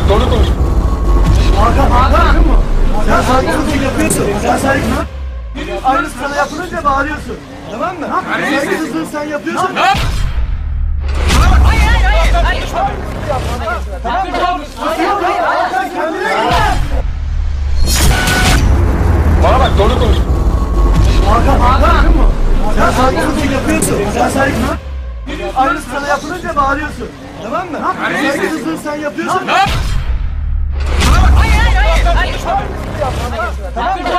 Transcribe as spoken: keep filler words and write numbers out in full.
doğru konuş. Hakan, Hakan. Sen saygısızlık yapıyorsun. Sen saygı... Aynısı sana yapılınca bağırıyorsun. Tamam mı? Saygısızlığı sen yapıyorsun. Hayır, hayır, hayır. Hayır. Tamam mı? Hakan kendine gel. Bana bak doğru konuş. Hakan, Hakan. Sen saygısızlık yapıyorsun. Sen saygı... Aynısı sana yapılınca bağırıyorsun. Tamam mı? Saygısızlığı sen yapıyorsun. Hayır, hayır, hayır. Hayır. Tamam mı?